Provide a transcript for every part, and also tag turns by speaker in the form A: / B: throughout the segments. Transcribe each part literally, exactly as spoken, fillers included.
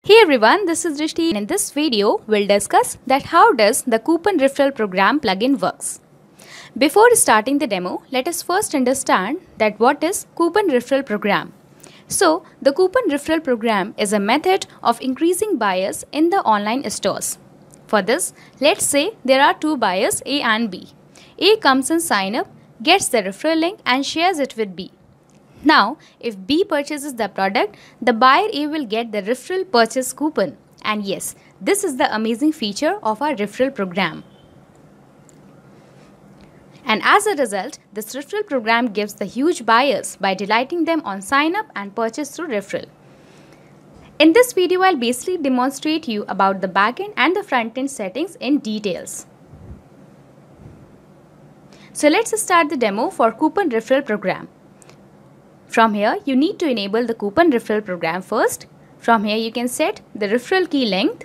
A: Hey everyone, this is Rishti, and in this video we'll discuss that how does the coupon referral program plugin works. Before starting the demo, let us first understand that what is coupon referral program. So, the coupon referral program is a method of increasing buyers in the online stores. For this, let's say there are two buyers A and B. A comes and sign up, gets the referral link and shares it with B. Now, if B purchases the product, the buyer A will get the referral purchase coupon. And yes, this is the amazing feature of our referral program. And as a result, this referral program gives the huge buyers by delighting them on sign up and purchase through referral. In this video, I'll basically demonstrate you about the backend and the front-end settings in details. So let's start the demo for coupon referral program. From here, you need to enable the coupon referral program first. From here, you can set the referral key length.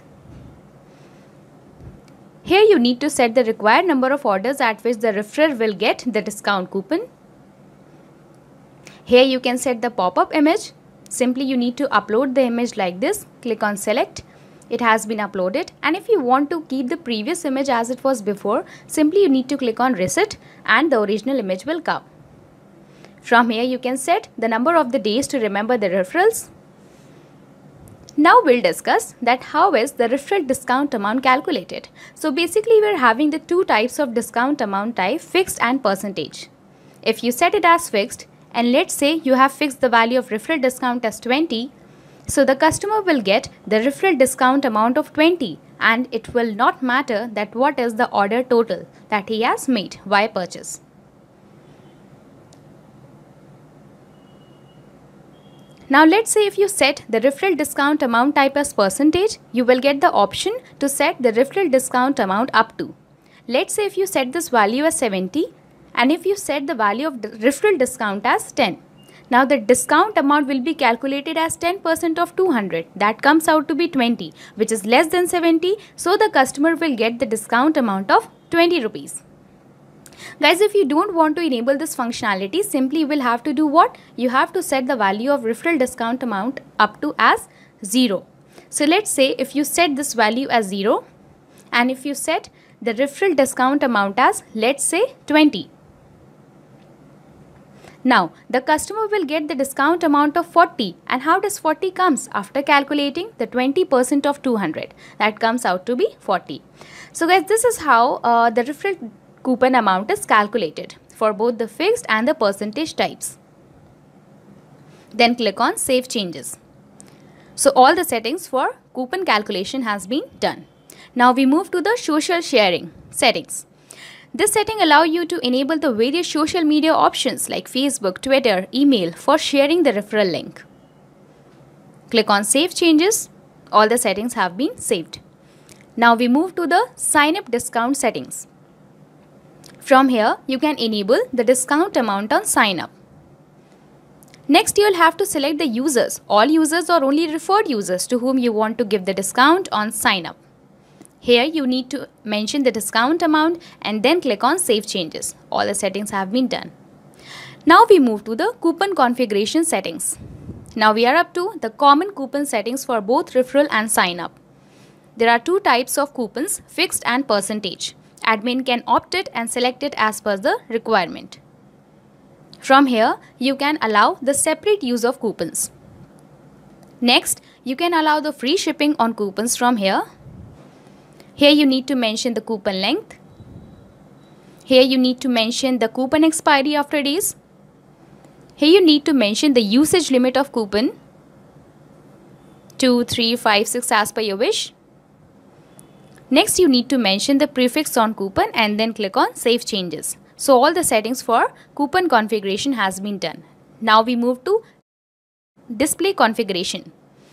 A: Here, you need to set the required number of orders at which the referrer will get the discount coupon. Here, you can set the pop-up image. Simply, you need to upload the image like this. Click on select. It has been uploaded. And if you want to keep the previous image as it was before, simply you need to click on reset and the original image will come. From here, you can set the number of the days to remember the referrals. Now we'll discuss that how is the referral discount amount calculated. So basically, we're having the two types of discount amount type, fixed and percentage. If you set it as fixed, and let's say you have fixed the value of referral discount as twenty, so the customer will get the referral discount amount of twenty, and it will not matter that what is the order total that he has made via purchase. Now let's say if you set the referral discount amount type as percentage, you will get the option to set the referral discount amount up to. Let's say if you set this value as seventy and if you set the value of the referral discount as ten. Now the discount amount will be calculated as ten percent of two hundred. That comes out to be twenty, which is less than seventy. So the customer will get the discount amount of twenty rupees. Guys, if you don't want to enable this functionality, simply you will have to do what? You have to set the value of referral discount amount up to as zero. So let's say if you set this value as zero and if you set the referral discount amount as, let's say, twenty. Now, the customer will get the discount amount of forty. And how does forty comes? After calculating the twenty percent of two hundred. That comes out to be forty. So guys, this is how uh, the referral coupon amount is calculated for both the fixed and the percentage types. Then click on Save Changes. So all the settings for coupon calculation has been done. Now we move to the social sharing settings. This setting allows you to enable the various social media options like Facebook, Twitter, email for sharing the referral link. Click on Save Changes. All the settings have been saved. Now we move to the sign up discount settings. From here, you can enable the discount amount on sign up. Next, you will have to select the users, all users or only referred users to whom you want to give the discount on sign up. Here, you need to mention the discount amount and then click on Save Changes. All the settings have been done. Now we move to the coupon configuration settings. Now we are up to the common coupon settings for both referral and sign up. There are two types of coupons, fixed and percentage. Admin can opt it and select it as per the requirement. From here, you can allow the separate use of coupons. Next, you can allow the free shipping on coupons from here. Here you need to mention the coupon length. Here you need to mention the coupon expiry after days. Here you need to mention the usage limit of coupon. two, three, five, six as per your wish. Next, you need to mention the prefix on coupon and then click on Save Changes. So all the settings for coupon configuration has been done. Now we move to display configuration.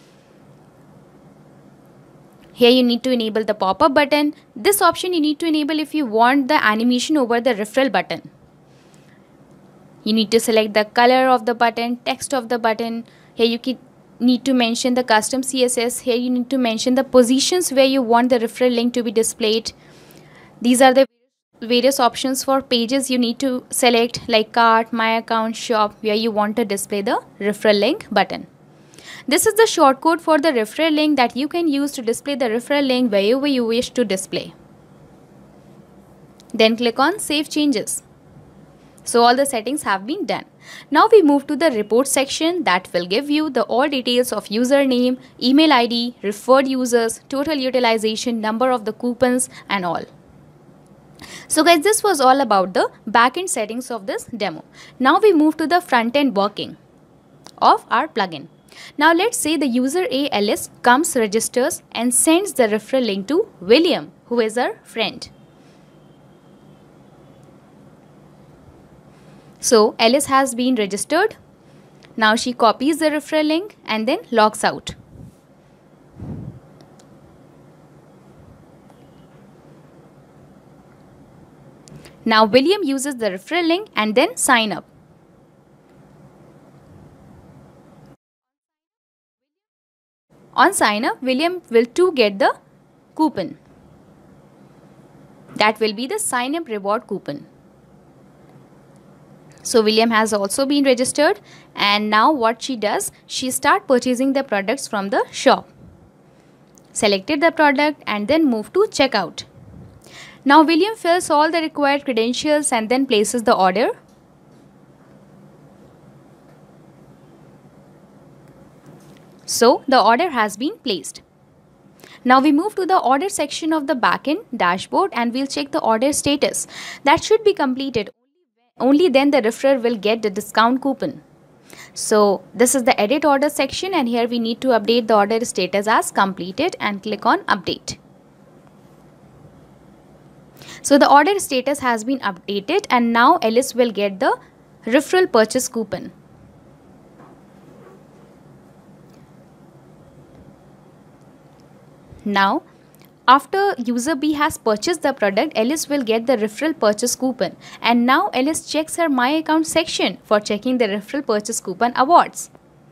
A: Here you need to enable the pop-up button. This option you need to enable if you want the animation over the referral button. You need to select the color of the button, text of the button. Here you can need to mention the custom C S S. Here you need to mention the positions where you want the referral link to be displayed. These are the various options for pages you need to select like cart, my account, shop, where you want to display the referral link button. This is the shortcode for the referral link that you can use to display the referral link wherever you wish to display. Then click on Save Changes. So all the settings have been done. Now we move to the report section that will give you the all details of username, email I D, referred users, total utilization, number of the coupons and all. So guys, this was all about the backend settings of this demo. Now we move to the front end working of our plugin. Now let's say the user A Elis comes, registers and sends the referral link to William, who is our friend. So Elis has been registered. Now she copies the referral link and then logs out. Now William uses the referral link and then sign up. On sign up, William will too get the coupon. That will be the sign up reward coupon. So William has also been registered, and now what she does, she start purchasing the products from the shop. Selected the product and then move to checkout. Now William fills all the required credentials and then places the order. So the order has been placed. Now we move to the order section of the backend dashboard and we'll check the order status. That should be completed. Only then the referrer will get the discount coupon. So this is the edit order section, and here we need to update the order status as completed and click on update. So the order status has been updated and now Elis will get the referral purchase coupon. Now after user B has purchased the product, Elis will get the referral purchase coupon, and now Elis checks her My Account section for checking the referral purchase coupon awards.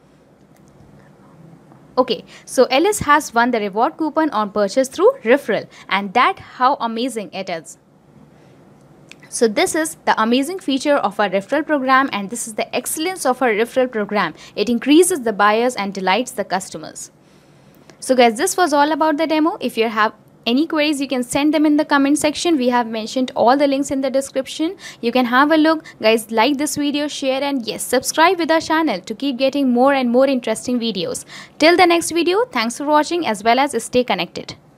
A: Okay, so Elis has won the reward coupon on purchase through referral, and that how amazing it is. So this is the amazing feature of our referral program, and this is the excellence of our referral program. It increases the buyers and delights the customers. So guys, this was all about the demo. If you have any queries, you can send them in the comment section. We have mentioned all the links in the description. You can have a look. Guys, like this video, share, and yes, subscribe with our channel to keep getting more and more interesting videos. Till the next video, thanks for watching as well as stay connected.